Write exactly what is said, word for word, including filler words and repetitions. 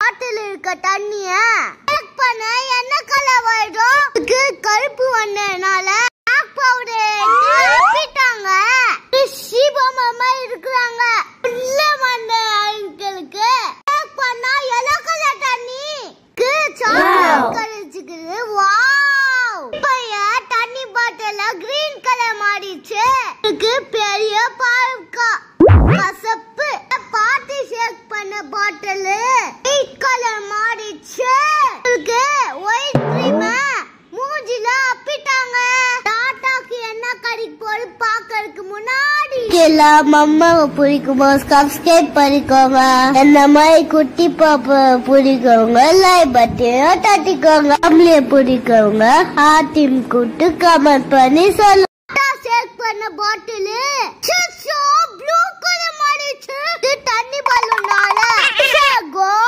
பாட்டில் இருக்க தண்ணிய பேக் பண்ண என்ன கலர் ஆயிடும்? கருப்பு வந்தனால பேக் பவுடர் அப்பிட்டாங்க. சிவமாமா இருக்கிறாங்க உள்ள வந்த அங்கிளுக்கு பேக் பண்ணா எல்லோ கலர் தண்ணி சாக்லேட் கலர்ச்சுக்குது. வாவ்! பைய தண்ணி பாட்டில கிரீன் கலர் மாறிச்சு. இதுக்கு பெரிய பால்கா கசப்பு. பாட்டி ஷேக் பண்ண பாட்டில் ஒயிட் கலர் மாறிச்சு. இதுக்கு ஒயிட் கிரீம் மூஞ்சில அப்பிட்டாங்க. டாட்டாக்கு என்ன கடிக்கு போய் பாக்கிறதுக்கு முன்னாடி எல்லாம் அம்மாவை பிடிக்குமா சப்ஸ்கிரைப் பண்ணிக்கோங்க. என்ன மாதிரி குட்டி பாப்பா பிடிக்கவங்க லைக் பட்டனை தட்டிக்கோங்க. ஃபேமிலியை பிடிக்கவங்க ஹார்ட்டின் கூட்டு கமெண்ட் பண்ணி சொல்லுங்க. ஷேக் பண்ண பாட்டில் ப்ளூ கலர் மாறிச்சு. தண்ணி பலூனால